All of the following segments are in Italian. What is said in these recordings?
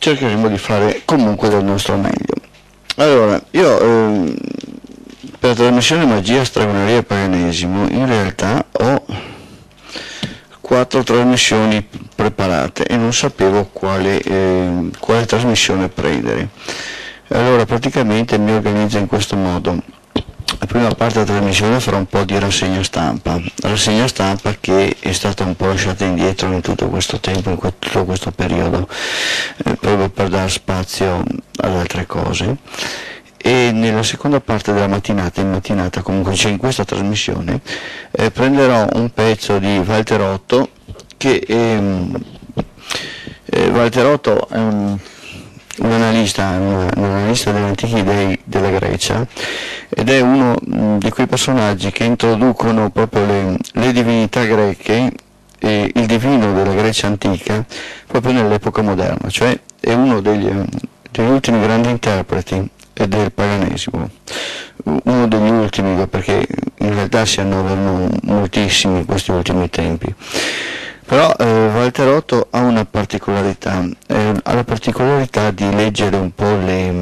cercheremo di fare comunque del nostro meglio. Allora, io per la trasmissione Magia, Stregoneria e Paganesimo in realtà ho 4 trasmissioni preparate e non sapevo quale trasmissione prendere. Allora praticamente mi organizzo in questo modo. La prima parte della trasmissione farò un po' di rassegna stampa che è stata un po' lasciata indietro in tutto questo tempo, in tutto questo periodo, proprio per dare spazio ad altre cose. E nella seconda parte della mattinata, comunque c'è in questa trasmissione, prenderò un pezzo di Walter che Walter Otto è un analista degli antichi dei della Grecia ed è uno di quei personaggi che introducono proprio le divinità greche e il divino della Grecia antica proprio nell'epoca moderna, cioè è uno degli ultimi grandi interpreti del paganesimo, uno degli ultimi, perché in realtà si annoverano moltissimi in questi ultimi tempi. Però Walter Otto ha una particolarità, ha la particolarità di leggere un po'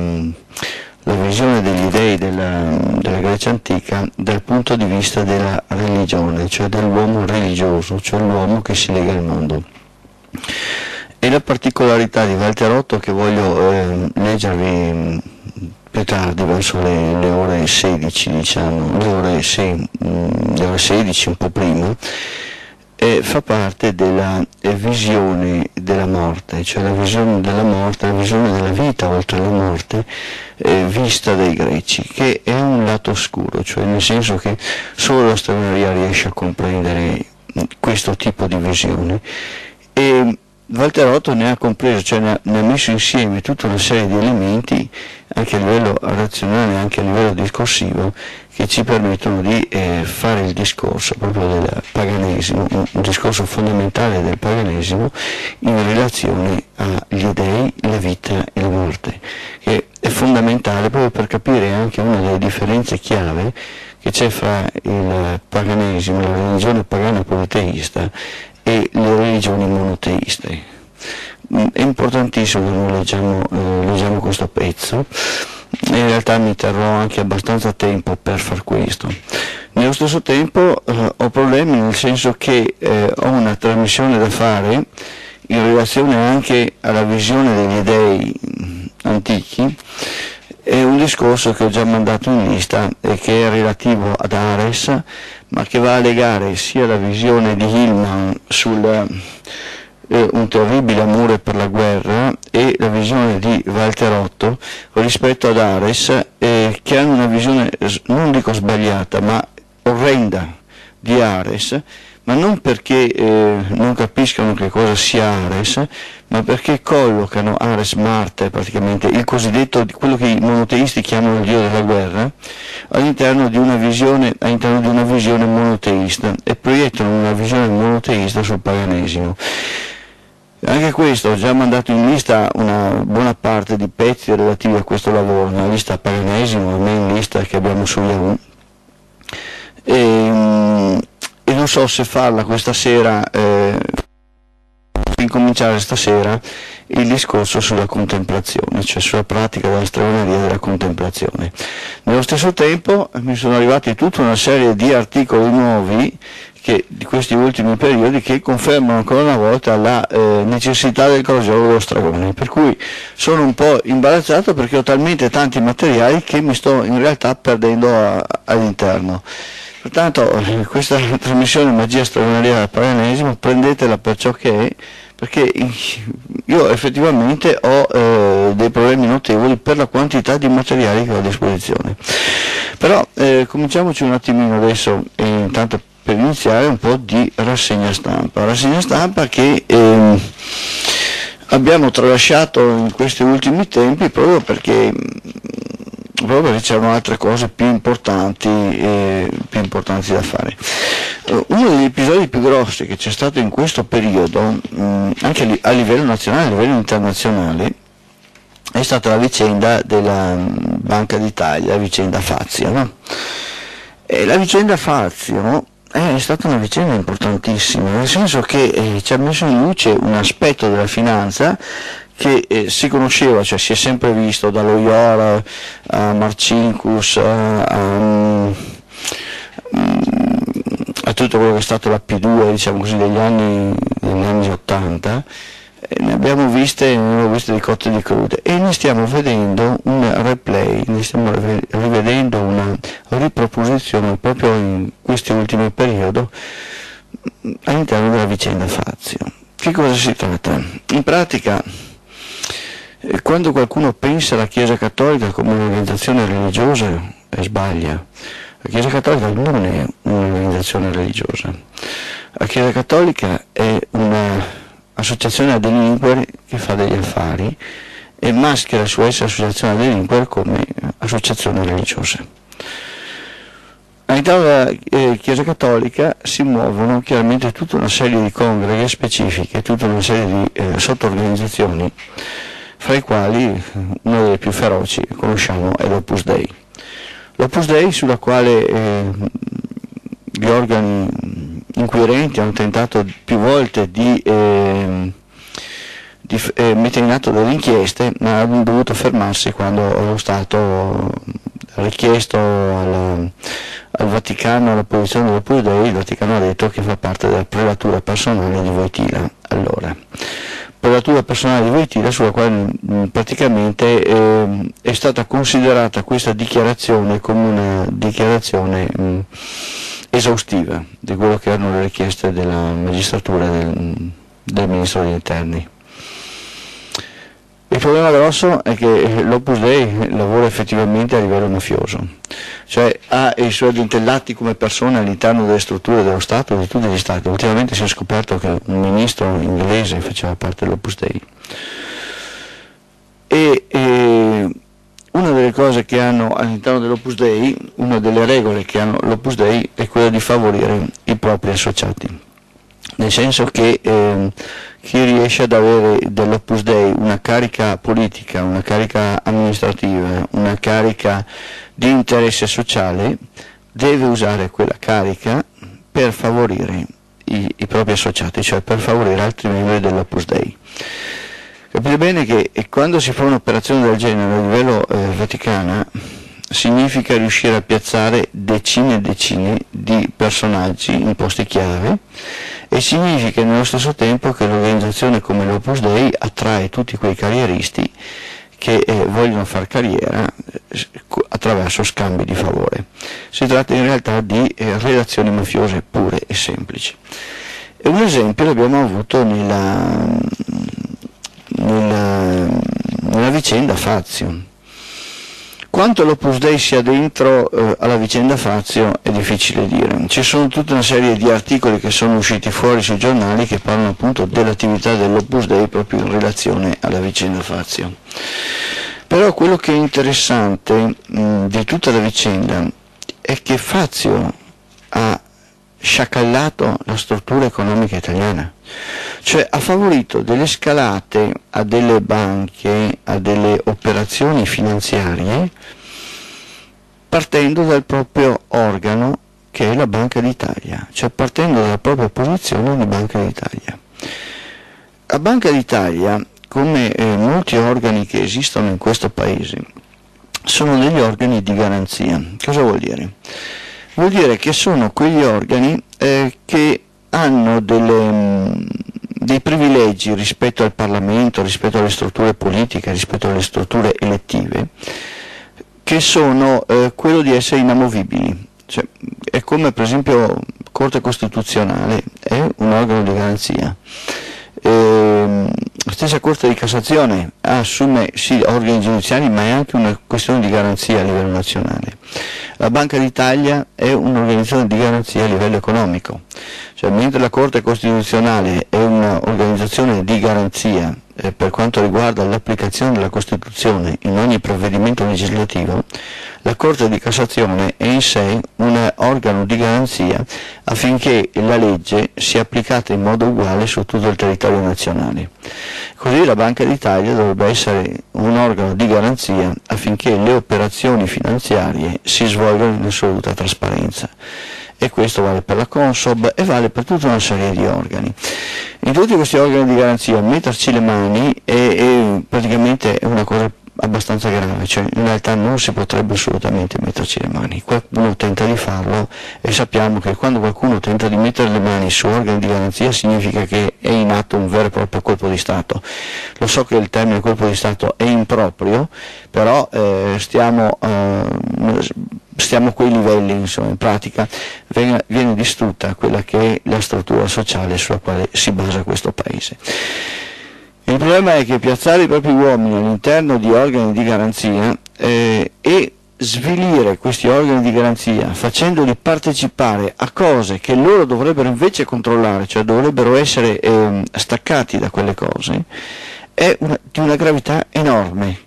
la visione degli dei della Grecia antica dal punto di vista della religione, cioè dell'uomo religioso, cioè l'uomo che si lega al mondo. E la particolarità di Walter Otto che voglio leggervi più tardi, verso le ore 16, diciamo, le ore 16, un po' prima, fa parte della visione della morte, cioè la visione della morte, la visione della vita oltre la morte, vista dai greci, che è un lato oscuro, cioè nel senso che solo la stregoneria riesce a comprendere questo tipo di visione. E Walter Otto ne ha compreso, cioè ne ha messo insieme tutta una serie di elementi anche a livello razionale, anche a livello discorsivo, che ci permettono di fare il discorso proprio del paganesimo, un discorso fondamentale del paganesimo in relazione agli dei, la vita e la morte, che è fondamentale proprio per capire anche una delle differenze chiave che c'è fra il paganesimo, la religione pagana politeista e le religioni monoteiste. È importantissimo che noi leggiamo questo pezzo, e in realtà mi terrò anche abbastanza tempo per far questo. Nello stesso tempo ho problemi, nel senso che ho una trasmissione da fare in relazione anche alla visione degli dei antichi. È un discorso che ho già mandato in lista e che è relativo ad Ares, ma che va a legare sia la visione di Hillman sul un terribile amore per la guerra e la visione di Walter Otto rispetto ad Ares, che hanno una visione, non dico sbagliata, ma orrenda di Ares, ma non perché non capiscano che cosa sia Ares, ma perché collocano Ares Marte, praticamente il cosiddetto, quello che i monoteisti chiamano il dio della guerra, all'interno di una visione monoteista, e proiettano una visione monoteista sul paganesimo. Anche questo, ho già mandato in lista una buona parte di pezzi relativi a questo lavoro, una lista paganesimo, la main lista che abbiamo su Yahoo, e non so se farla questa sera, incominciare stasera il discorso sulla contemplazione, cioè sulla pratica della stregoneria della contemplazione. Nello stesso tempo mi sono arrivati tutta una serie di articoli nuovi di questi ultimi periodi che confermano ancora una volta la necessità del crogiolo dello stregone, per cui sono un po' imbarazzato perché ho talmente tanti materiali che mi sto in realtà perdendo all'interno. Pertanto questa trasmissione Magia, Stregoneria e Paganesimo prendetela per ciò che è, perché io effettivamente ho dei problemi notevoli per la quantità di materiali che ho a disposizione. Però cominciamoci un attimino adesso, intanto per iniziare, un po' di rassegna stampa che abbiamo tralasciato in questi ultimi tempi proprio perché c'erano altre cose più importanti da fare. Uno degli episodi più grossi che c'è stato in questo periodo, anche a livello nazionale, a livello internazionale, è stata la vicenda della Banca d'Italia, la vicenda Fazio, no? E la vicenda Fazio è stata una vicenda importantissima, nel senso che ci ha messo in luce un aspetto della finanza che si conosceva, cioè si è sempre visto dallo IOR a Marcinkus a tutto quello che è stato la P2, diciamo così, degli anni 80, ne abbiamo viste di cotte e di crude, e ne stiamo vedendo un replay, ne stiamo rivedendo una riproposizione proprio in questi ultimi periodi all'interno della vicenda Fazio. Che cosa si tratta? In pratica, quando qualcuno pensa alla Chiesa Cattolica come un'organizzazione religiosa, sbaglia. La Chiesa Cattolica non è un'organizzazione religiosa. La Chiesa Cattolica è un'associazione a delinquere che fa degli affari e maschera il suo essere associazione a delinquere come associazione religiosa. All'interno della Chiesa Cattolica si muovono chiaramente tutta una serie di congreghe specifiche, tutta una serie di sottoorganizzazioni, fra i quali una delle più feroci che conosciamo è l'Opus Dei. L'Opus Dei, sulla quale gli organi inquirenti hanno tentato più volte di mettere in atto delle inchieste, ma hanno dovuto fermarsi quando lo Stato ha richiesto al Vaticano la posizione dell'Opus Dei. Il Vaticano ha detto che fa parte della prelatura personale di Wojtyla. Allora, prelatura personale di Wojtyla, sulla quale praticamente è stata considerata questa dichiarazione come una dichiarazione esaustiva di quello che erano le richieste della magistratura del Ministro degli Interni. Il problema grosso è che l'Opus Dei lavora effettivamente a livello mafioso, cioè ha i suoi addentellati come persone all'interno delle strutture dello Stato, di tutti gli Stati. Ultimamente si è scoperto che un ministro inglese faceva parte dell'Opus Dei. E una delle cose che hanno all'interno dell'Opus Dei, una delle regole che hanno l'Opus Dei è quella di favorire i propri associati. Nel senso che chi riesce ad avere dell'Opus Dei una carica politica, una carica amministrativa, una carica di interesse sociale, deve usare quella carica per favorire i propri associati, cioè per favorire altri membri dell'Opus Dei. Capite bene che quando si fa un'operazione del genere a livello vaticano, significa riuscire a piazzare decine e decine di personaggi in posti chiave, e significa nello stesso tempo che l'organizzazione come l'Opus Dei attrae tutti quei carrieristi che vogliono fare carriera attraverso scambi di favore. Si tratta in realtà di relazioni mafiose pure e semplici. E un esempio l'abbiamo avuto nella vicenda Fazio. Quanto l'Opus Dei sia dentro alla vicenda Fazio è difficile dire. Ci sono tutta una serie di articoli che sono usciti fuori sui giornali che parlano appunto dell'attività dell'Opus Dei proprio in relazione alla vicenda Fazio. Però quello che è interessante di tutta la vicenda è che Fazio ha sciacallato la struttura economica italiana, cioè ha favorito delle scalate a delle banche, a delle operazioni finanziarie, partendo dal proprio organo che è la Banca d'Italia, cioè partendo dalla propria posizione di Banca d'Italia. La Banca d'Italia, come molti organi che esistono in questo paese, sono degli organi di garanzia. Cosa vuol dire? Vuol dire che sono quegli organi che hanno dei privilegi rispetto al Parlamento, rispetto alle strutture politiche, rispetto alle strutture elettive, che sono quello di essere inamovibili. Cioè, è come per esempio Corte Costituzionale, è un organo di garanzia. La stessa Corte di Cassazione assume sì organi giudiziari, ma è anche una questione di garanzia a livello nazionale. La Banca d'Italia è un'organizzazione di garanzia a livello economico, cioè mentre la Corte Costituzionale è un'organizzazione di garanzia per quanto riguarda l'applicazione della Costituzione in ogni provvedimento legislativo, la Corte di Cassazione è in sé un organo di garanzia affinché la legge sia applicata in modo uguale su tutto il territorio nazionale. Così la Banca d'Italia dovrebbe essere un organo di garanzia affinché le operazioni finanziarie si svolgano in assoluta trasparenza. e questo vale per la Consob e vale per tutta una serie di organi. In tutti questi organi di garanzia metterci le mani è praticamente una cosa abbastanza grave, cioè in realtà non si potrebbe assolutamente metterci le mani. Qualcuno tenta di farlo e sappiamo che quando qualcuno tenta di mettere le mani su organi di garanzia significa che è in atto un vero e proprio colpo di Stato. Lo so che il termine colpo di Stato è improprio, però stiamo a quei livelli, insomma, in pratica viene distrutta quella che è la struttura sociale sulla quale si basa questo paese. Il problema è che piazzare i propri uomini all'interno di organi di garanzia e svilire questi organi di garanzia facendoli partecipare a cose che loro dovrebbero invece controllare, cioè dovrebbero essere staccati da quelle cose, è di una gravità enorme.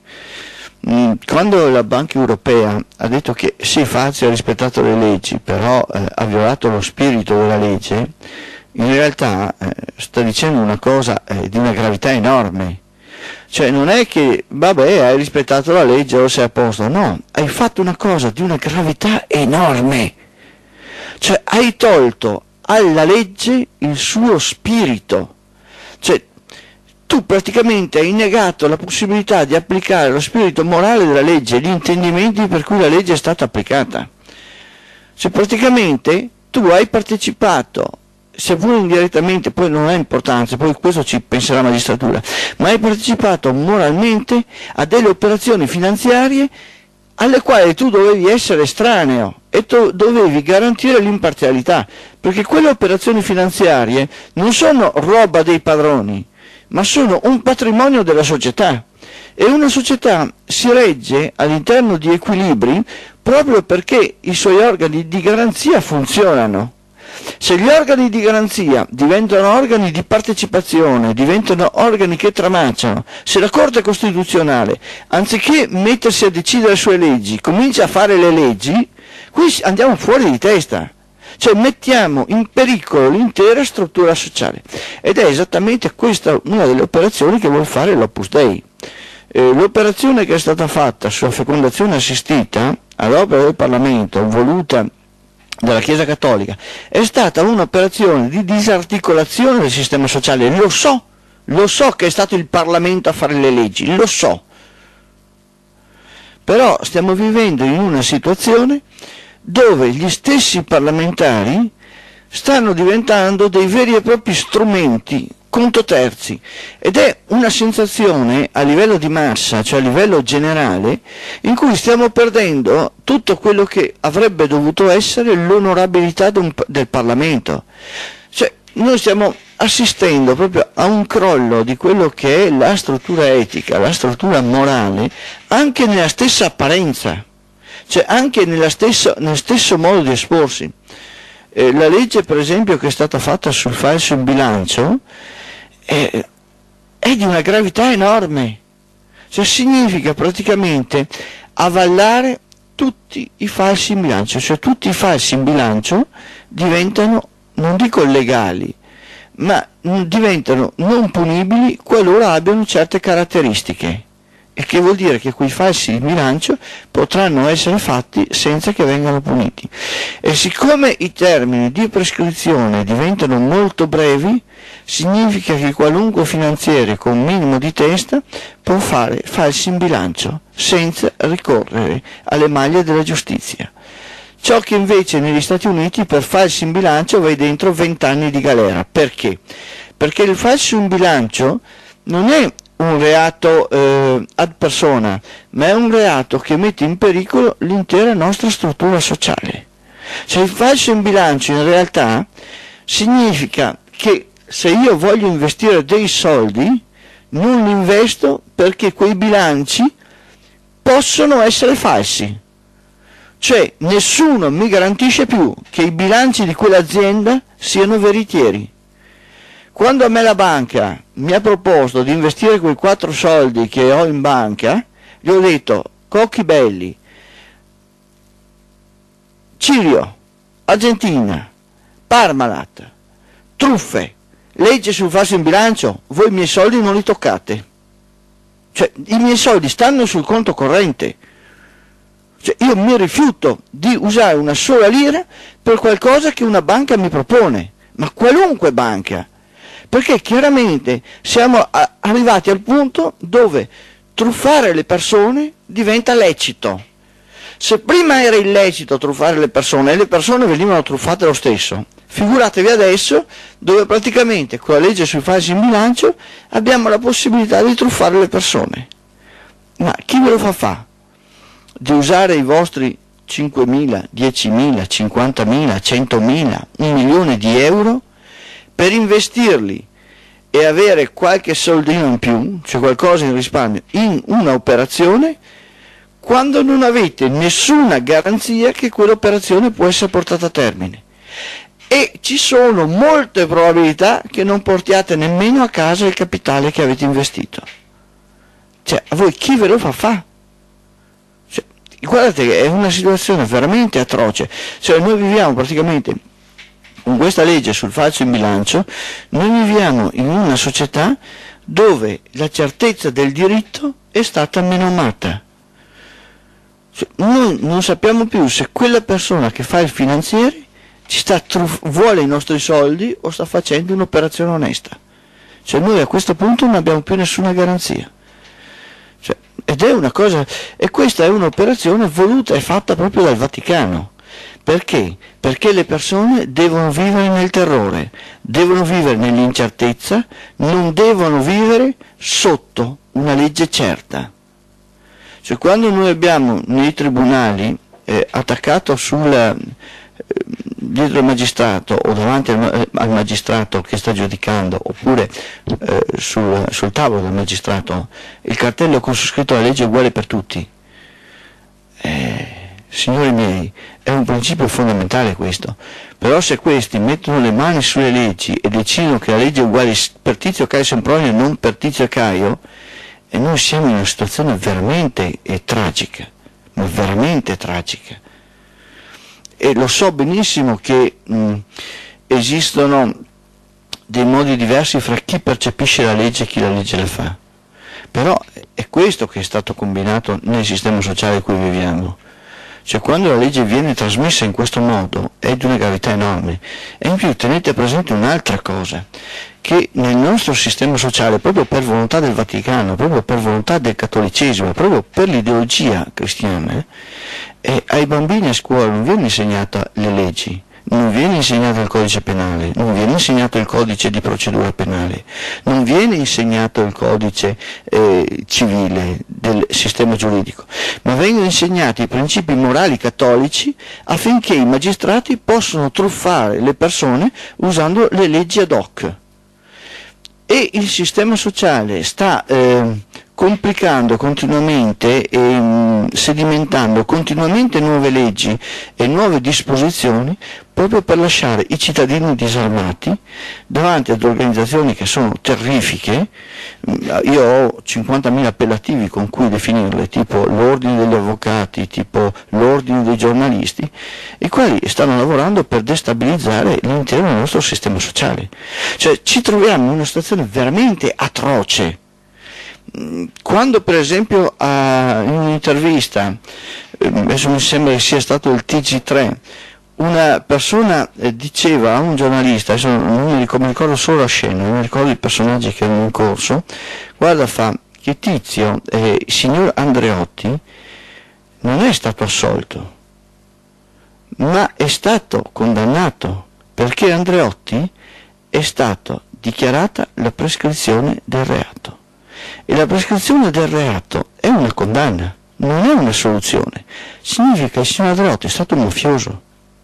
Quando la Banca Europea ha detto che sì, Fazio ha rispettato le leggi, però ha violato lo spirito della legge, in realtà sta dicendo una cosa di una gravità enorme. Cioè non è che, vabbè, hai rispettato la legge o sei a posto, no, hai fatto una cosa di una gravità enorme. Cioè hai tolto alla legge il suo spirito. Cioè tu praticamente hai negato la possibilità di applicare lo spirito morale della legge, gli intendimenti per cui la legge è stata applicata. Cioè praticamente tu hai partecipato, seppur indirettamente, poi non ha importanza, poi questo ci penserà la magistratura, ma hai partecipato moralmente a delle operazioni finanziarie alle quali tu dovevi essere estraneo e tu dovevi garantire l'imparzialità, perché quelle operazioni finanziarie non sono roba dei padroni, ma sono un patrimonio della società, e una società si regge all'interno di equilibri proprio perché i suoi organi di garanzia funzionano. Se gli organi di garanzia diventano organi di partecipazione, diventano organi che tramacciano, se la Corte Costituzionale, anziché mettersi a decidere sulle leggi, comincia a fare le leggi, qui andiamo fuori di testa. Cioè mettiamo in pericolo l'intera struttura sociale. Ed è esattamente questa una delle operazioni che vuol fare l'Opus Dei. L'operazione che è stata fatta sulla fecondazione assistita, all'opera del Parlamento, voluta dalla Chiesa Cattolica, è stata un'operazione di disarticolazione del sistema sociale. Lo so che è stato il Parlamento a fare le leggi, lo so. Però stiamo vivendo in una situazione dove gli stessi parlamentari stanno diventando dei veri e propri strumenti conto terzi, ed è una sensazione a livello di massa, cioè a livello generale, in cui stiamo perdendo tutto quello che avrebbe dovuto essere l'onorabilità del Parlamento. Cioè noi stiamo assistendo proprio a un crollo di quello che è la struttura etica, la struttura morale, anche nella stessa apparenza, cioè anche nel stesso modo di esporsi. La legge, per esempio, che è stata fatta sul falso in bilancio è di una gravità enorme, cioè significa praticamente avallare tutti i falsi in bilancio, cioè tutti i falsi in bilancio diventano, non dico legali, ma diventano non punibili qualora abbiano certe caratteristiche. E che vuol dire che quei falsi in bilancio potranno essere fatti senza che vengano puniti. E siccome i termini di prescrizione diventano molto brevi, significa che qualunque finanziere con un minimo di testa può fare falsi in bilancio senza ricorrere alle maglie della giustizia. Ciò che invece negli Stati Uniti per falsi in bilancio vai dentro 20 anni di galera. Perché? Perché il falso in bilancio non è un reato ad persona, ma è un reato che mette in pericolo l'intera nostra struttura sociale. Cioè il falso in bilancio in realtà significa che se io voglio investire dei soldi, non li investo perché quei bilanci possono essere falsi. Cioè nessuno mi garantisce più che i bilanci di quell'azienda siano veritieri. Quando a me la banca mi ha proposto di investire quei 4 soldi che ho in banca, gli ho detto: cocchi belli, Cirio, Argentina, Parmalat, truffe, legge sul falso in bilancio, voi i miei soldi non li toccate. Cioè i miei soldi stanno sul conto corrente. Cioè, io mi rifiuto di usare una sola lira per qualcosa che una banca mi propone, ma qualunque banca, perché chiaramente siamo arrivati al punto dove truffare le persone diventa lecito. Se prima era illecito truffare le persone e le persone venivano truffate lo stesso, figuratevi adesso dove praticamente con la legge sui falsi in bilancio abbiamo la possibilità di truffare le persone. Ma chi ve lo fa? Di usare i vostri 5.000, 10.000, 50.000, 100.000, 1 milione di euro per investirli e avere qualche soldino in più, cioè qualcosa in risparmio, in una operazione, quando non avete nessuna garanzia che quell'operazione può essere portata a termine. E ci sono molte probabilità che non portiate nemmeno a casa il capitale che avete investito. Cioè, a voi chi ve lo fa? Cioè, guardate che è una situazione veramente atroce. Cioè, noi viviamo praticamente, con questa legge sul falso in bilancio, noi viviamo in una società dove la certezza del diritto è stata menomata. Cioè, noi non sappiamo più se quella persona che fa il finanziere vuole i nostri soldi o sta facendo un'operazione onesta. Cioè, noi a questo punto non abbiamo più nessuna garanzia. Cioè, ed è una cosa, e questa è un'operazione voluta e fatta proprio dal Vaticano. Perché? Perché le persone devono vivere nel terrore, devono vivere nell'incertezza, non devono vivere sotto una legge certa. Cioè, quando noi abbiamo nei tribunali attaccato dietro il magistrato o davanti al magistrato che sta giudicando, oppure sul tavolo del magistrato, il cartello con su scritto la legge è uguale per tutti, signori miei, è un principio fondamentale questo. Però se questi mettono le mani sulle leggi e decidono che la legge è uguale per Tizio, Caio, Sempronio e non per Tizio e Caio, e noi siamo in una situazione veramente tragica, ma veramente tragica. E lo so benissimo che esistono dei modi diversi fra chi percepisce la legge e chi la legge la fa, però è questo che è stato combinato nel sistema sociale in cui viviamo. Cioè, quando la legge viene trasmessa in questo modo è di una gravità enorme. E in più tenete presente un'altra cosa, che nel nostro sistema sociale, proprio per volontà del Vaticano, proprio per volontà del cattolicesimo, proprio per l'ideologia cristiana, ai bambini a scuola non viene insegnata le leggi, non viene insegnato il codice penale, non viene insegnato il codice di procedura penale, non viene insegnato il codice civile del sistema giuridico, ma vengono insegnati i principi morali cattolici affinché i magistrati possano truffare le persone usando le leggi ad hoc. E il sistema sociale sta complicando continuamente e sedimentando continuamente nuove leggi e nuove disposizioni proprio per lasciare i cittadini disarmati davanti ad organizzazioni che sono terrifiche. Io ho 50.000 appellativi con cui definirle, tipo l'ordine degli avvocati, tipo l'ordine dei giornalisti, i quali stanno lavorando per destabilizzare l'intero nostro sistema sociale. Cioè, ci troviamo in una situazione veramente atroce. Quando per esempio in un'intervista, adesso mi sembra che sia stato il TG3, una persona diceva a un giornalista, adesso non mi ricordo solo la scena, non mi ricordo i personaggi che erano in corso, guarda, fa che Tizio, il signor Andreotti, non è stato assolto, ma è stato condannato, perché Andreotti è stata dichiarata la prescrizione del reato. E la prescrizione del reato è una condanna, non è una soluzione. Significa che il signor Andreotti è stato un mafioso.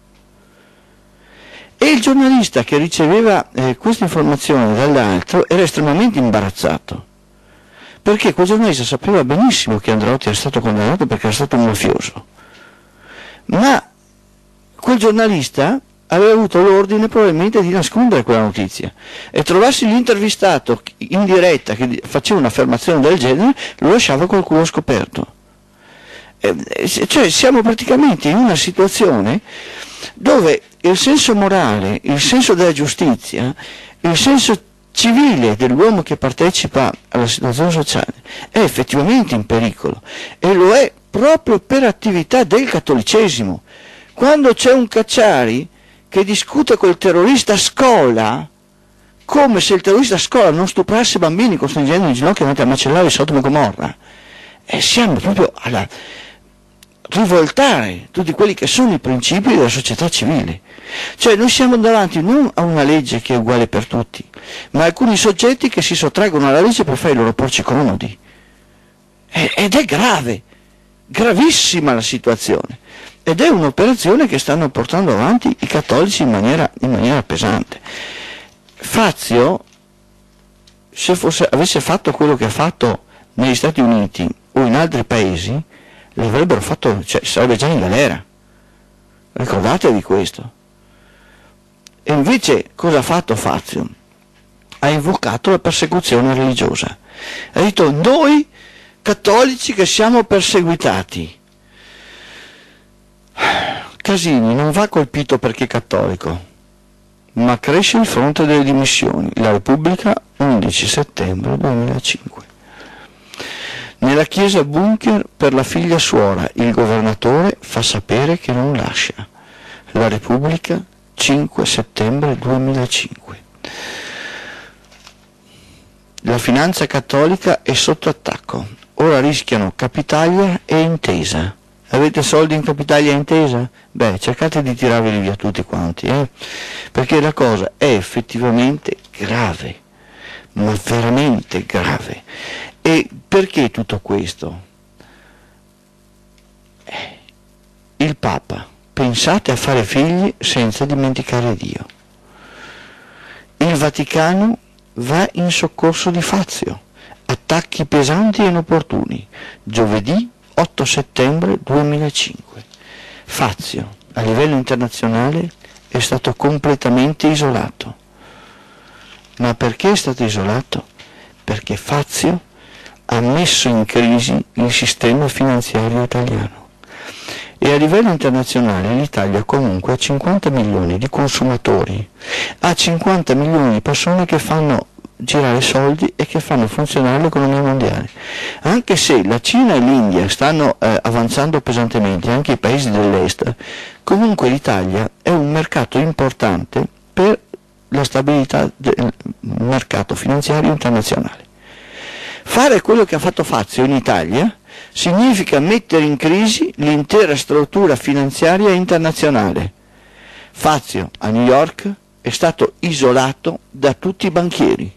E il giornalista che riceveva questa informazione dall'altro era estremamente imbarazzato, perché quel giornalista sapeva benissimo che Andreotti era stato condannato perché era stato un mafioso. Ma quel giornalista aveva avuto l'ordine probabilmente di nascondere quella notizia, e trovarsi l'intervistato in diretta che faceva un'affermazione del genere lo lasciava col culo scoperto. Cioè, siamo praticamente in una situazione dove il senso morale, il senso della giustizia, il senso civile dell'uomo che partecipa alla situazione sociale è effettivamente in pericolo, e lo è proprio per attività del cattolicesimo. Quando c'è un Cacciari che discute col terrorista Scola, come se il terrorista Scola non stuprasse bambini costringendo in ginocchio davanti a macellare Sodoma e Gomorra, e siamo proprio alla rivoltare tutti quelli che sono i principi della società civile. Cioè noi siamo davanti non a una legge che è uguale per tutti, ma a alcuni soggetti che si sottraggono alla legge per fare i loro porci comodi. Ed è grave, gravissima la situazione, ed è un'operazione che stanno portando avanti i cattolici in maniera pesante. Fazio, se avesse fatto quello che ha fatto negli Stati Uniti o in altri paesi, l'avrebbero fatto, cioè sarebbe già in galera. Ricordate di questo. E invece cosa ha fatto Fazio? Ha invocato la persecuzione religiosa. Ha detto: noi cattolici che siamo perseguitati. Casini non va colpito perché è cattolico, ma cresce il fronte delle dimissioni. La Repubblica, 11 settembre 2005. Nella chiesa bunker per la figlia suora, il governatore fa sapere che non lascia. La Repubblica, 5 settembre 2005. La finanza cattolica è sotto attacco. Ora rischiano Capitalia e Intesa. Avete soldi in Capitalia e Intesa? Beh, cercate di tirarveli via tutti quanti, perché la cosa è effettivamente grave, ma veramente grave. E perché tutto questo? Il Papa, pensate a fare figli senza dimenticare Dio. Il Vaticano va in soccorso di Fazio. Attacchi pesanti e inopportuni. Giovedì 8 settembre 2005. Fazio, a livello internazionale, è stato completamente isolato. Ma perché è stato isolato? Perché Fazio ha messo in crisi il sistema finanziario italiano. E a livello internazionale l'Italia comunque ha 50 milioni di consumatori, ha 50 milioni di persone che fanno girare soldi e che fanno funzionare l'economia mondiale. Anche se la Cina e l'India stanno avanzando pesantemente, anche i paesi dell'est, comunque l'Italia è un mercato importante per la stabilità del mercato finanziario internazionale. Fare quello che ha fatto Fazio in Italia significa mettere in crisi l'intera struttura finanziaria internazionale. Fazio a New York è stato isolato da tutti i banchieri.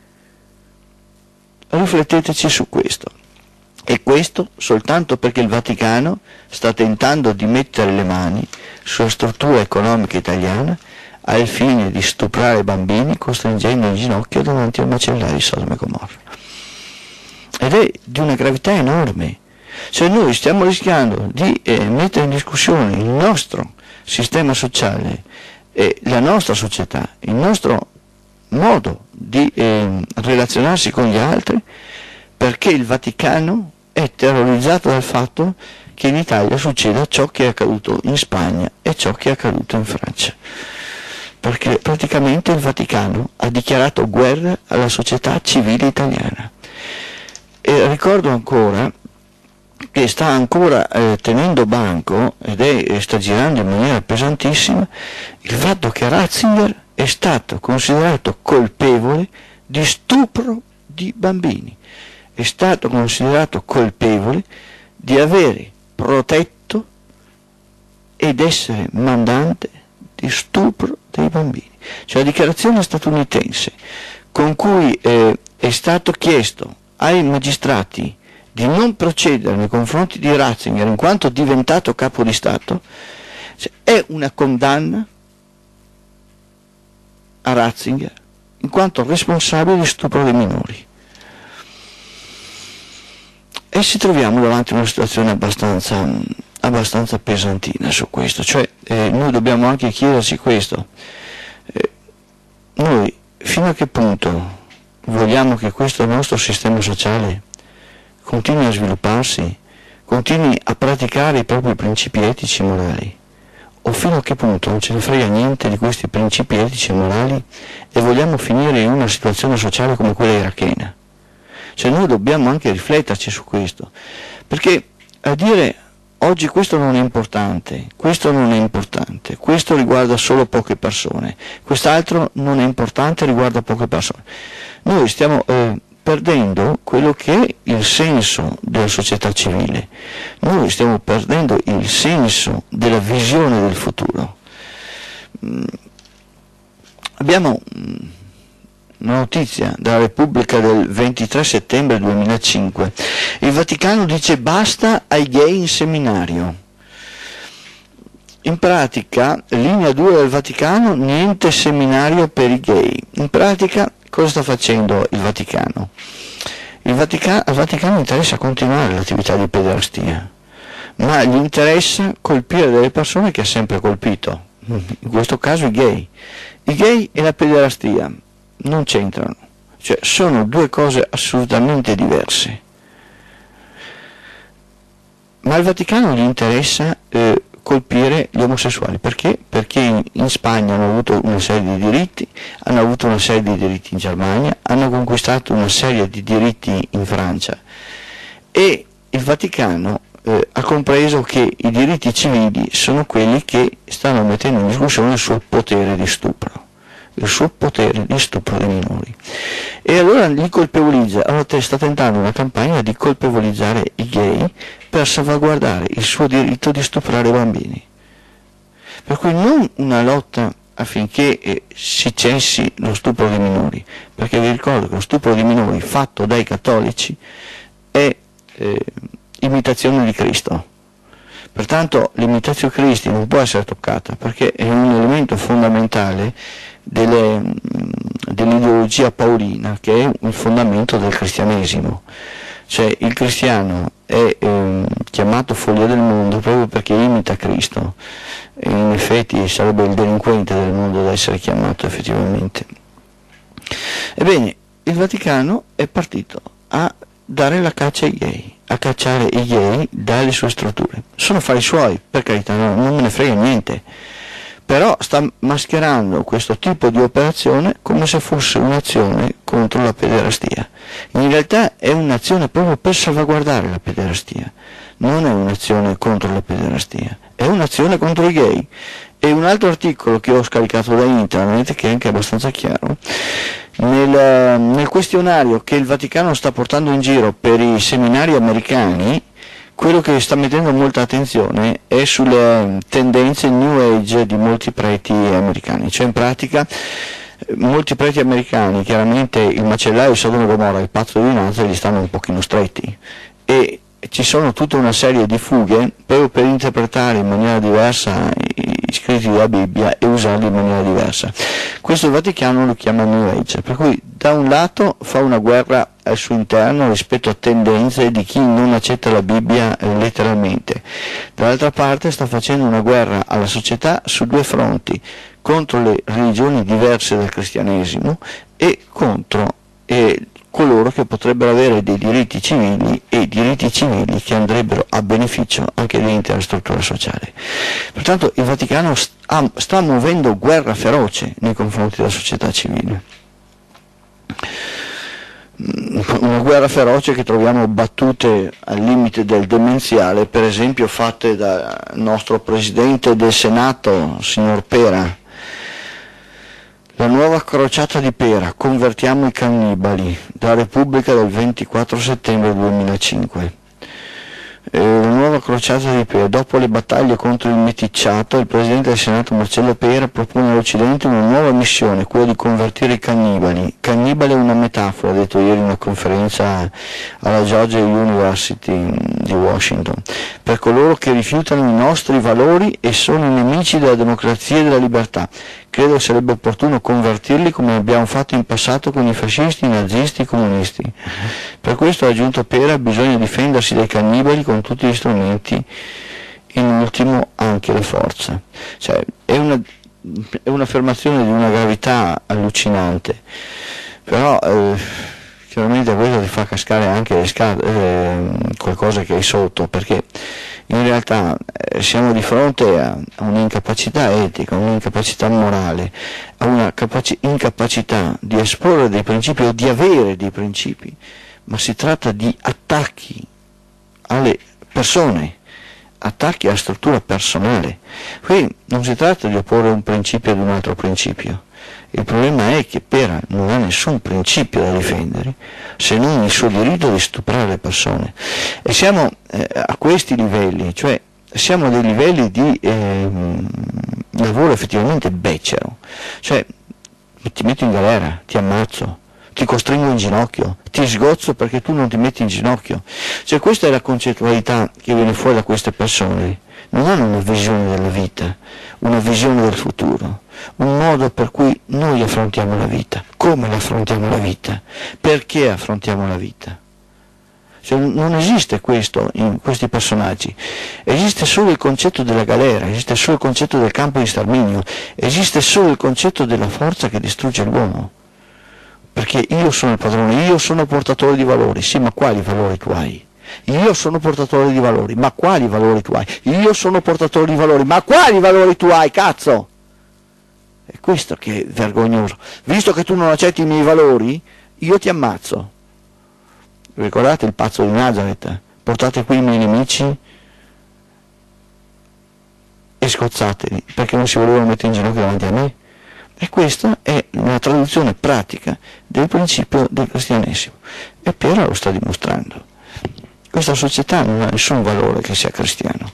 Rifletteteci su questo. E questo soltanto perché il Vaticano sta tentando di mettere le mani sulla struttura economica italiana al fine di stuprare bambini costringendo in ginocchio davanti al macellaio di Sodoma e Gomorra. Ed è di una gravità enorme. Se noi stiamo rischiando di mettere in discussione il nostro sistema sociale, la nostra società, il nostro modo di relazionarsi con gli altri, perché il Vaticano è terrorizzato dal fatto che in Italia succeda ciò che è accaduto in Spagna e ciò che è accaduto in Francia. Perché praticamente il Vaticano ha dichiarato guerra alla società civile italiana. E ricordo ancora che sta ancora tenendo banco ed sta girando in maniera pesantissima il fatto che Ratzinger è stato considerato colpevole di stupro di bambini, è stato considerato colpevole di avere protetto ed essere mandante di stupro dei bambini. Cioè la dichiarazione statunitense con cui è stato chiesto ai magistrati di non procedere nei confronti di Ratzinger in quanto diventato capo di Stato, è una condanna a Ratzinger in quanto responsabile di stupro dei minori. E ci troviamo davanti a una situazione abbastanza pesantina su questo, cioè noi dobbiamo anche chiederci questo, noi fino a che punto vogliamo che questo nostro sistema sociale continui a svilupparsi, continui a praticare i propri principi etici e morali, o fino a che punto non ce ne frega niente di questi principi etici e morali e vogliamo finire in una situazione sociale come quella irachena. Cioè noi dobbiamo anche rifletterci su questo, perché a dire oggi questo non è importante, questo non è importante, questo riguarda solo poche persone, quest'altro non è importante, riguarda poche persone. Noi stiamo perdendo quello che è il senso della società civile, noi stiamo perdendo il senso della visione del futuro. Abbiamo una notizia dalla Repubblica del 23 settembre 2005. Il Vaticano dice basta ai gay in seminario. In pratica, linea 2 del Vaticano, niente seminario per i gay. In pratica, cosa sta facendo il Vaticano? Al Vaticano interessa continuare l'attività di pederastia, ma gli interessa colpire delle persone che ha sempre colpito, in questo caso i gay. I gay e la pederastia non c'entrano, cioè sono due cose assolutamente diverse. Ma al Vaticano gli interessa colpire gli omosessuali. Perché? Perché in Spagna hanno avuto una serie di diritti, hanno avuto una serie di diritti in Germania, hanno conquistato una serie di diritti in Francia, e il Vaticano ha compreso che i diritti civili sono quelli che stanno mettendo in discussione il suo potere di stupro. Il suo potere di stupro dei minori, e allora li colpevolizza. Allora sta tentando una campagna di colpevolizzare i gay per salvaguardare il suo diritto di stuprare bambini, per cui non una lotta affinché si cessi lo stupro dei minori, perché vi ricordo che lo stupro dei minori fatto dai cattolici è imitazione di Cristo. Pertanto l'imitazione di Cristo non può essere toccata, perché è un elemento fondamentale dell'ideologia paolina, che è il fondamento del cristianesimo. Cioè il cristiano è chiamato follia del mondo proprio perché imita Cristo, e in effetti sarebbe il delinquente del mondo ad essere chiamato effettivamente. Ebbene, il Vaticano è partito a dare la caccia ai gay, a cacciare i gay dalle sue strutture. Sono affari suoi, per carità, non me ne frega niente, però sta mascherando questo tipo di operazione come se fosse un'azione contro la pederastia. In realtà è un'azione proprio per salvaguardare la pederastia, non è un'azione contro la pederastia, è un'azione contro i gay. E un altro articolo che ho scaricato da internet, che è anche abbastanza chiaro, nel questionario che il Vaticano sta portando in giro per i seminari americani, quello che sta mettendo molta attenzione è sulle tendenze New Age di molti preti americani. Cioè in pratica molti preti americani, chiaramente il macellaio, il Sodoma e Gomorra, il patto di Nazareth gli stanno un pochino stretti, e ci sono tutta una serie di fughe proprio per interpretare in maniera diversa i scritti della Bibbia e usarli in maniera diversa. Questo il Vaticano lo chiama New Age, per cui da un lato fa una guerra al suo interno rispetto a tendenze di chi non accetta la Bibbia letteralmente, dall'altra parte sta facendo una guerra alla società su due fronti: contro le religioni diverse dal cristianesimo e contro coloro che potrebbero avere dei diritti civili, e diritti civili che andrebbero a beneficio anche dell'intera struttura sociale. Pertanto il Vaticano sta muovendo guerra feroce nei confronti della società civile. Una guerra feroce che troviamo battute al limite del demenziale, per esempio fatte dal nostro Presidente del Senato, signor Pera. La nuova crociata di Pera, convertiamo i cannibali, da Repubblica del 24 settembre 2005. La nuova crociata di Pera, dopo le battaglie contro il meticciato, il Presidente del Senato Marcello Pera propone all'Occidente una nuova missione, quella di convertire i cannibali. Cannibale è una metafora, ha detto ieri in una conferenza alla Georgia University di Washington, per coloro che rifiutano i nostri valori e sono i nemici della democrazia e della libertà. Credo sarebbe opportuno convertirli come abbiamo fatto in passato con i fascisti, i nazisti, i comunisti. Per questo, ha aggiunto Pera, bisogna difendersi dai cannibali con tutti gli strumenti, in ultimo anche le forze. Cioè, è un'affermazione di una gravità allucinante, però chiaramente questo ti fa cascare anche qualcosa che hai sotto, perché in realtà siamo di fronte a un'incapacità etica, un'incapacità morale, a una incapacità di esporre dei principi o di avere dei principi, ma si tratta di attacchi alle persone, attacchi alla struttura personale. Qui non si tratta di opporre un principio ad un altro principio, il problema è che Pera non ha nessun principio da difendere se non il suo diritto di stuprare le persone, e siamo a questi livelli, cioè siamo a dei livelli di lavoro effettivamente becero, cioè ti metto in galera, ti ammazzo, ti costringo in ginocchio, ti sgozzo perché tu non ti metti in ginocchio. Cioè questa è la concettualità che viene fuori da queste persone. Non hanno una visione della vita, una visione del futuro, un modo per cui noi affrontiamo la vita, come la affrontiamo la vita, perché affrontiamo la vita. Cioè, non esiste questo in questi personaggi, esiste solo il concetto della galera, esiste solo il concetto del campo di sterminio, esiste solo il concetto della forza che distrugge l'uomo. Perché io sono il padrone, io sono portatore di valori. Sì, ma quali valori tu hai? Io sono portatore di valori, ma quali valori tu hai? Io sono portatore di valori, ma quali valori tu hai, cazzo? È questo che è vergognoso. Visto che tu non accetti i miei valori, io ti ammazzo. Ricordate il pazzo di Nazareth? Portate qui i miei nemici e sgozzateli, perché non si volevano mettere in ginocchio davanti a me. E questa è una traduzione pratica del principio del cristianesimo. E Pera lo sta dimostrando. Questa società non ha nessun valore che sia cristiano.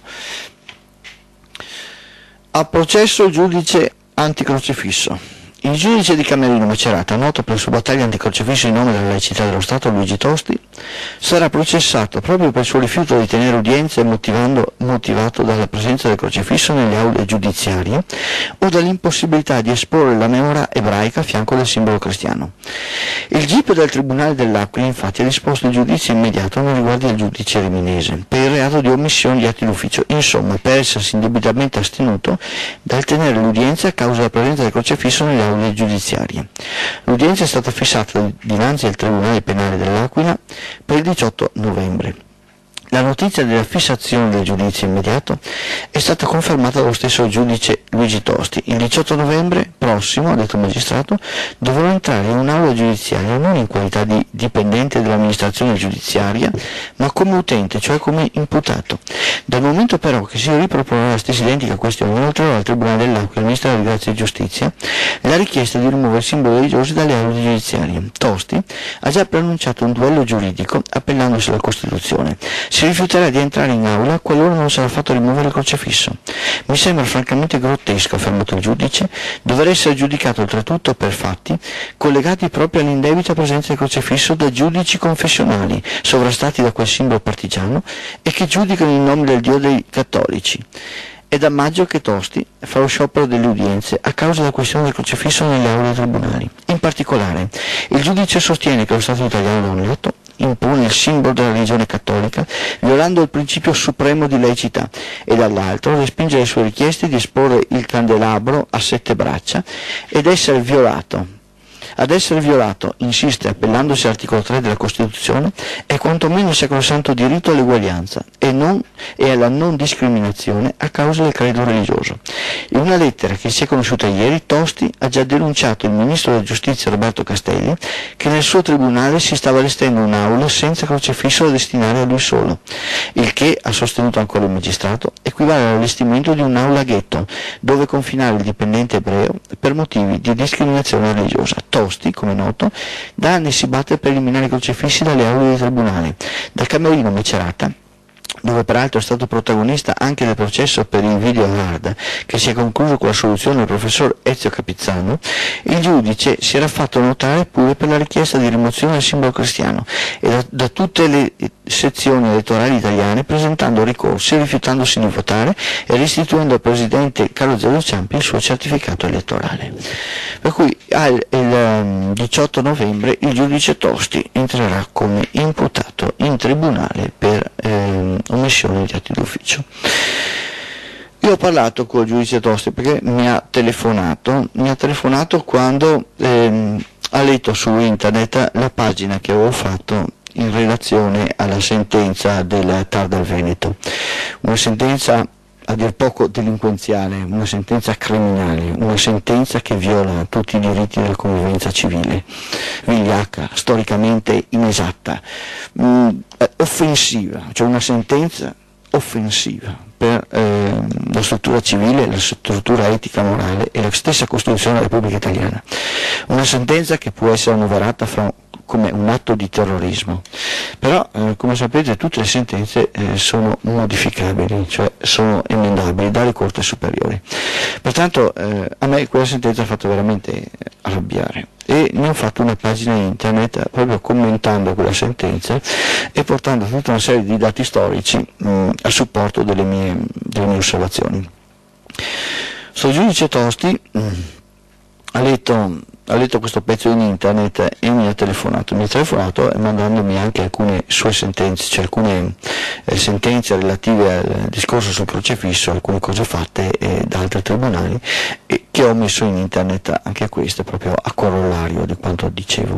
A processo il giudice anticrocifisso. Il giudice di Camerino Macerata, noto per la sua battaglia anticrocifisso in nome della laicità dello Stato, Luigi Tosti, sarà processato proprio per il suo rifiuto di tenere udienze motivato dalla presenza del crocifisso nelle aule giudiziarie o dall'impossibilità di esporre la memoria ebraica a fianco del simbolo cristiano. Il GIP del Tribunale dell'Aquila infatti ha disposto il giudizio immediato nei riguardi del giudice riminese per il reato di omissione di atti d'ufficio, insomma per essersi indebitamente astenuto dal tenere l'udienza a causa della presenza del crocifisso nelle aule giudiziarie. L'udienza è stata fissata dinanzi al Tribunale Penale dell'Aquila per il 18 novembre. La notizia della fissazione del giudizio immediato è stata confermata dallo stesso giudice Luigi Tosti. Il 18 novembre prossimo, ha detto il magistrato, dovrò entrare in un'aula giudiziaria non in qualità di dipendente dell'amministrazione giudiziaria, ma come utente, cioè come imputato. Dal momento però che si riproporrà la stessa identica questione, inoltrerò al Tribunale dell'Aquila, al Ministero della Grazia e Giustizia, la richiesta di rimuovere i simboli religiosi dalle aule giudiziarie. Tosti ha già preannunciato un duello giuridico appellandosi alla Costituzione. Si rifiuterà di entrare in aula qualora non sarà fatto rimuovere il crocefisso. Mi sembra francamente grottesco, ha affermato il giudice, dover essere giudicato oltretutto per fatti collegati proprio all'indebita presenza del crocefisso da giudici confessionali sovrastati da quel simbolo partigiano e che giudicano in nome del Dio dei cattolici. È da maggio che Tosti fa lo sciopero delle udienze a causa della questione del crocefisso nelle aule dei tribunali. In particolare, il giudice sostiene che lo Stato italiano da un lato impone il simbolo della religione cattolica violando il principio supremo di laicità e dall'altro respinge le sue richieste di esporre il candelabro a 7 braccia ed essere violato. Ad essere violato, insiste appellandosi all'articolo 3 della Costituzione, è quantomeno il sacrosanto diritto all'eguaglianza e alla non discriminazione a causa del credo religioso. In una lettera che si è conosciuta ieri, Tosti ha già denunciato il ministro della Giustizia Roberto Castelli che nel suo tribunale si stava allestendo un'aula senza crocefisso da destinare a lui solo, il che, ha sostenuto ancora il magistrato, equivale all'allestimento di un'aula ghetto dove confinare il dipendente ebreo per motivi di discriminazione religiosa. Tosti, come noto, da anni si batte per eliminare i crocefissi dalle aule del tribunale. Dal Camerino Macerata, dove peraltro è stato protagonista anche del processo per il video hard che si è concluso con la soluzione del professor Ezio Capizzano, il giudice si era fatto notare pure per la richiesta di rimozione del simbolo cristiano e da tutte le sezioni elettorali italiane, presentando ricorsi, rifiutandosi di votare e restituendo al presidente Carlo Azeglio Ciampi il suo certificato elettorale. Per cui il 18 novembre il giudice Tosti entrerà come imputato in tribunale per omissione di atti d'ufficio. Io ho parlato con il giudice Tosti perché mi ha telefonato quando ha letto su internet la pagina che avevo fatto in relazione alla sentenza del TAR del Veneto, una sentenza a dir poco delinquenziale, una sentenza criminale, una sentenza che viola tutti i diritti della convivenza civile, vigliacca, storicamente inesatta, offensiva, cioè una sentenza offensiva per la struttura civile, la struttura etica morale e la stessa Costituzione della Repubblica Italiana. Una sentenza che può essere annoverata come un atto di terrorismo, però come sapete tutte le sentenze sono modificabili, cioè sono emendabili dalle corti superiori. Pertanto a me quella sentenza ha fatto veramente arrabbiare e ne ho fatto una pagina internet proprio commentando quella sentenza e portando tutta una serie di dati storici a supporto delle mie osservazioni. Sto giudice Tosti ha letto questo pezzo in internet e mi ha telefonato mandandomi anche alcune sue sentenze, cioè alcune sentenze relative al discorso sul crocefisso, alcune cose fatte da altri tribunali e che ho messo in internet anche queste proprio a corollario di quanto dicevo.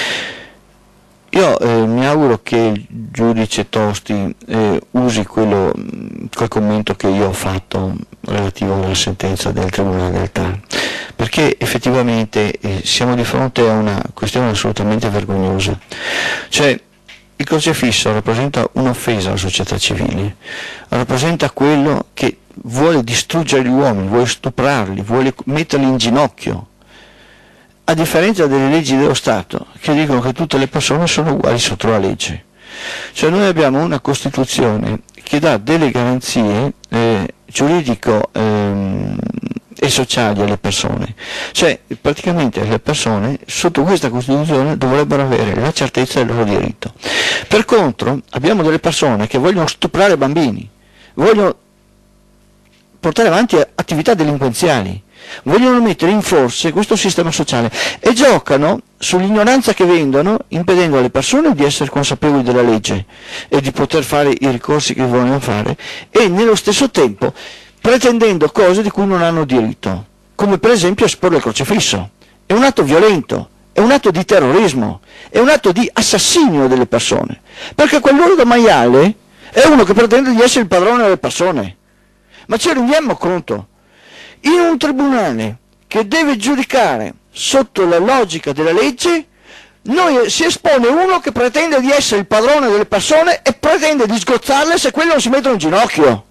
Io mi auguro che il giudice Tosti usi quel commento che io ho fatto relativo alla sentenza del Tribunale del TAR, perché effettivamente siamo di fronte a una questione assolutamente vergognosa. Cioè, il crocefisso rappresenta un'offesa alla società civile, rappresenta quello che vuole distruggere gli uomini, vuole stuprarli, vuole metterli in ginocchio, a differenza delle leggi dello Stato che dicono che tutte le persone sono uguali sotto la legge. Cioè noi abbiamo una Costituzione che dà delle garanzie giuridico e sociali alle persone, cioè praticamente le persone sotto questa Costituzione dovrebbero avere la certezza del loro diritto. Per contro abbiamo delle persone che vogliono stuprare bambini, vogliono portare avanti attività delinquenziali, vogliono mettere in forse questo sistema sociale e giocano sull'ignoranza che vendono, impedendo alle persone di essere consapevoli della legge e di poter fare i ricorsi che vogliono fare e nello stesso tempo pretendendo cose di cui non hanno diritto, come per esempio esporre il crocefisso. È un atto violento, è un atto di terrorismo, è un atto di assassinio delle persone, perché quell'urlo maiale è uno che pretende di essere il padrone delle persone. Ma ci rendiamo conto? In un tribunale che deve giudicare sotto la logica della legge, noi si espone uno che pretende di essere il padrone delle persone e pretende di sgozzarle se quello non si mettono in ginocchio.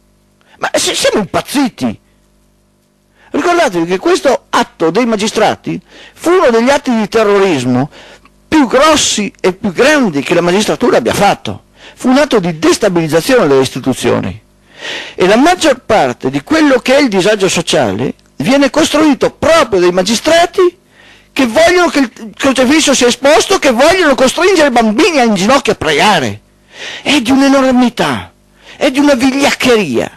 Ma siamo impazziti! Ricordatevi che questo atto dei magistrati fu uno degli atti di terrorismo più grossi e più grandi che la magistratura abbia fatto. Fu un atto di destabilizzazione delle istituzioni. E la maggior parte di quello che è il disagio sociale viene costruito proprio dai magistrati che vogliono che il crocefisso sia esposto, che vogliono costringere i bambini in ginocchio a pregare. È di un'enormità, è di una vigliaccheria.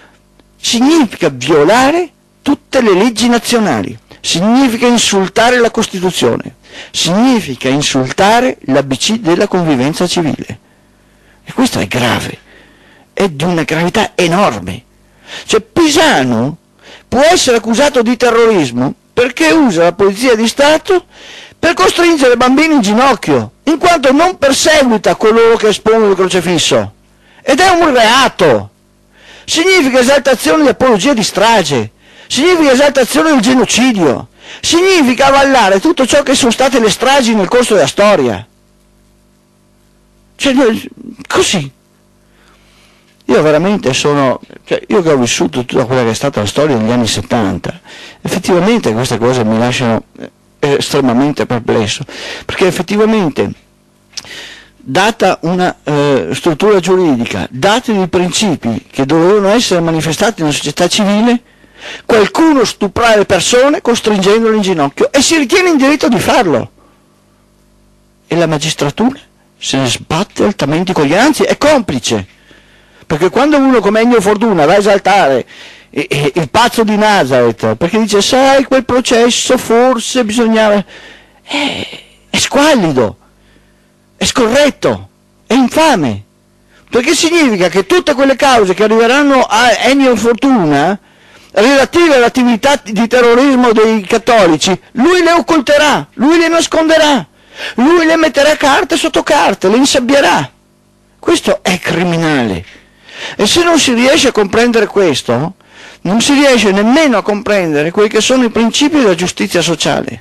Significa violare tutte le leggi nazionali, significa insultare la Costituzione, significa insultare l'ABC della convivenza civile. E questo è grave. È di una gravità enorme. Cioè Pisano può essere accusato di terrorismo perché usa la polizia di Stato per costringere bambini in ginocchio, in quanto non perseguita coloro che espongono il crocefisso. Ed è un reato. Significa esaltazione di apologia di strage, significa esaltazione del genocidio, significa avallare tutto ciò che sono state le stragi nel corso della storia. Cioè, così. Io veramente io che ho vissuto tutta quella che è stata la storia degli anni 70, effettivamente queste cose mi lasciano estremamente perplesso, perché effettivamente, data una struttura giuridica, dati dei principi che dovevano essere manifestati nella società civile, qualcuno stupra le persone costringendole in ginocchio e si ritiene in diritto di farlo. E la magistratura se ne sbatte altamente con gli anzi, è complice. Perché quando uno come Ennio Fortuna va a esaltare il pazzo di Nazareth, perché dice, sai, quel processo forse bisognava... È squallido, è scorretto, è infame. Perché significa che tutte quelle cause che arriveranno a Ennio Fortuna, relative all'attività di terrorismo dei cattolici, lui le occulterà, lui le nasconderà, lui le metterà carte sotto carte, le insabbierà. Questo è criminale. E se non si riesce a comprendere questo, non si riesce nemmeno a comprendere quelli che sono i principi della giustizia sociale.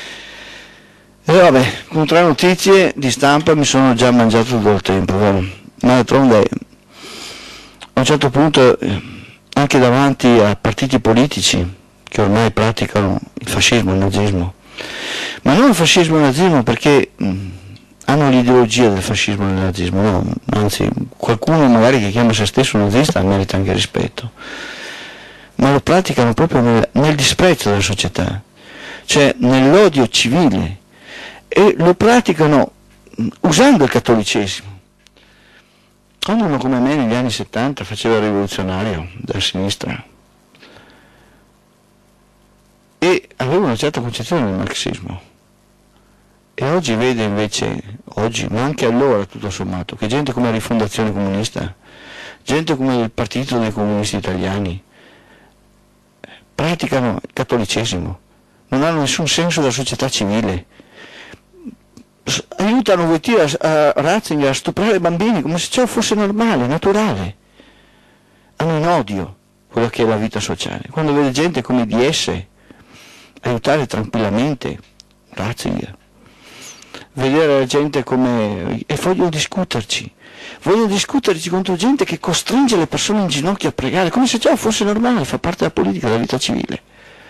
E vabbè, con 3 notizie di stampa mi sono già mangiato tutto il tempo, vero? Ma d'altronde a un certo punto anche davanti a partiti politici che ormai praticano il fascismo, il nazismo, ma non il fascismo e il nazismo perché hanno l'ideologia del fascismo e del nazismo, no, anzi qualcuno magari che chiama se stesso nazista merita anche rispetto, ma lo praticano proprio nel disprezzo della società, cioè nell'odio civile, e lo praticano usando il cattolicesimo. Quando uno come me negli anni 70 faceva il rivoluzionario della sinistra e aveva una certa concezione del marxismo, e oggi vede invece, ma anche allora tutto sommato, che gente come la Rifondazione Comunista, gente come il Partito dei Comunisti Italiani, praticano il cattolicesimo, non hanno nessun senso della società civile, aiutano Wojtyła a Ratzinger a stuprare bambini come se ciò fosse normale, naturale, hanno in odio quello che è la vita sociale. Quando vede gente come DS aiutare tranquillamente Ratzinger, vedere la gente come... e vogliono discuterci contro gente che costringe le persone in ginocchio a pregare, come se ciò fosse normale, fa parte della politica, della vita civile.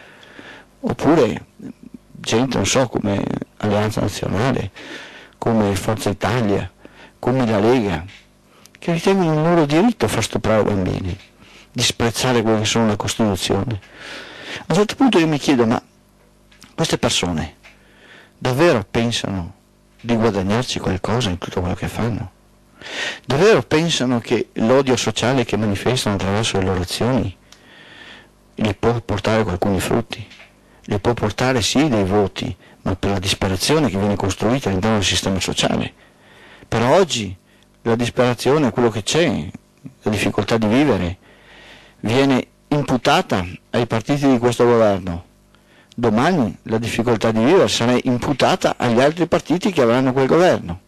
Oppure gente, non so, come Alleanza Nazionale, come Forza Italia, come la Lega, che ritengono un loro diritto far stuprare bambini, disprezzare quelle che sono la Costituzione. A un certo punto io mi chiedo, ma queste persone davvero pensano di guadagnarci qualcosa in tutto quello che fanno? Davvero pensano che l'odio sociale che manifestano attraverso le loro azioni li può portare qualcuno frutti? Li può portare sì dei voti, ma per la disperazione che viene costruita all'interno del sistema sociale. Per oggi la disperazione è quello che c'è, la difficoltà di vivere, viene imputata ai partiti di questo governo. Domani la difficoltà di vivere sarà imputata agli altri partiti che avranno quel governo.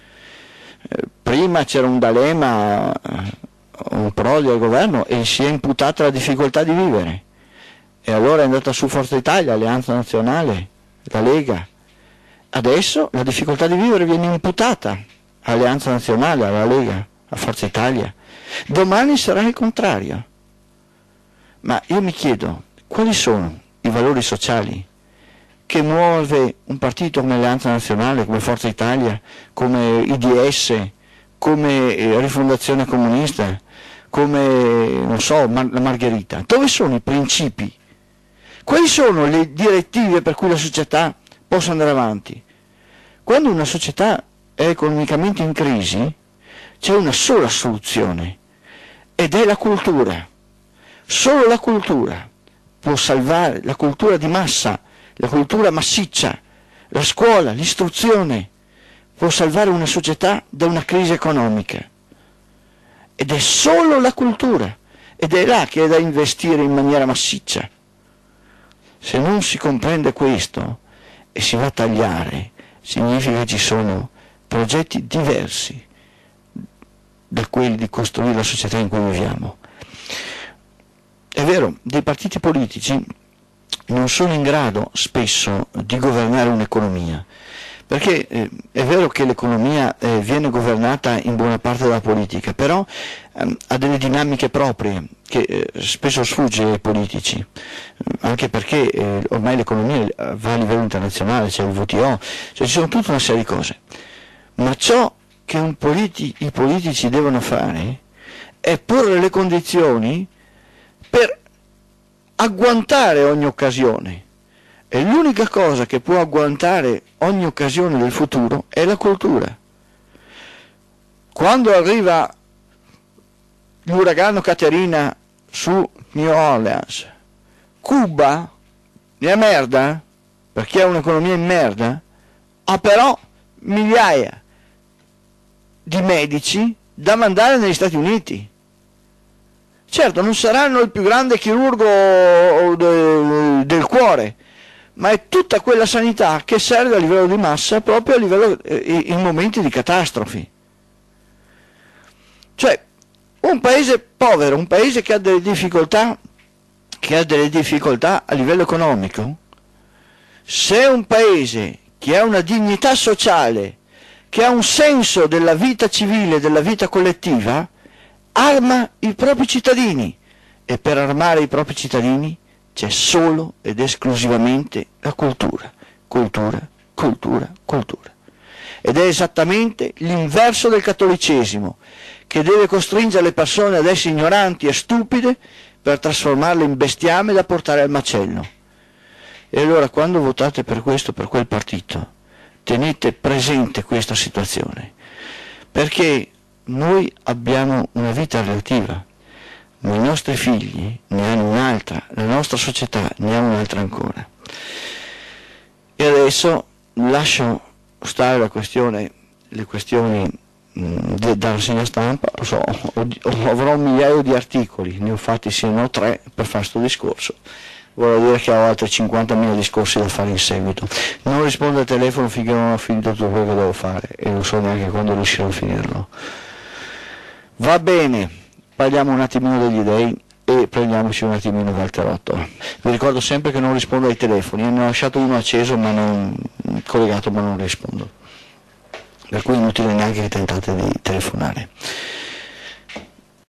Prima c'era un D'Alema, un Prodi al governo, e si è imputata la difficoltà di vivere. E allora è andata su Forza Italia, Alleanza Nazionale, la Lega. Adesso la difficoltà di vivere viene imputata all'Alleanza Nazionale, alla Lega, a Forza Italia. Domani sarà il contrario. Ma io mi chiedo, quali sono i valori sociali che muove un partito come Alleanza Nazionale, come Forza Italia, come IDS, come Rifondazione Comunista, come, non so, la Margherita? Dove sono i principi? Quali sono le direttive per cui la società possa andare avanti? Quando una società è economicamente in crisi, c'è una sola soluzione, ed è la cultura. Solo la cultura può salvare, la cultura di massa, la cultura massiccia, la scuola, l'istruzione, può salvare una società da una crisi economica. Ed è solo la cultura, ed è là che è da investire in maniera massiccia. Se non si comprende questo e si va a tagliare, significa che ci sono progetti diversi da quelli di costruire la società in cui viviamo. È vero, dei partiti politici non sono in grado spesso di governare un'economia, perché è vero che l'economia viene governata in buona parte dalla politica, però ha delle dinamiche proprie che spesso sfugge ai politici, anche perché ormai l'economia va a livello internazionale, c'è il WTO, cioè ci sono tutta una serie di cose. Ma ciò che i politici devono fare è porre le condizioni per agguantare ogni occasione, e l'unica cosa che può agguantare ogni occasione del futuro è la cultura. Quando arriva l'uragano Caterina su New Orleans, Cuba, è merda, perché ha un'economia in merda, ha però migliaia di medici da mandare negli Stati Uniti. Certo, non saranno il più grande chirurgo del cuore, ma è tutta quella sanità che serve a livello di massa proprio a livello, in momenti di catastrofi. Cioè, un paese povero, un paese che ha delle difficoltà a livello economico, se è un paese che ha una dignità sociale, che ha un senso della vita civile, della vita collettiva, arma i propri cittadini, e per armare i propri cittadini c'è solo ed esclusivamente la cultura, cultura, cultura, cultura. Ed è esattamente l'inverso del cattolicesimo, che deve costringere le persone ad essere ignoranti e stupide per trasformarle in bestiame da portare al macello. E allora quando votate per questo, per quel partito, tenete presente questa situazione, perché noi abbiamo una vita relativa, ma i nostri figli ne hanno un'altra, la nostra società ne ha un'altra ancora. E adesso lascio stare le questioni dalla rassegna stampa, lo so, avrò un migliaio di articoli, ne ho fatti siano 3 per fare questo discorso. Vorrei dire che ho altri 50.000 discorsi da fare in seguito. Non rispondo al telefono finché non ho finito tutto quello che devo fare, e non so neanche quando riuscirò a finirlo. Va bene, parliamo un attimino degli dei e prendiamoci un attimino dal tarotto. Vi ricordo sempre che non rispondo ai telefoni, ne ho lasciato uno acceso ma non collegato, ma non rispondo, per cui è inutile neanche che tentate di telefonare.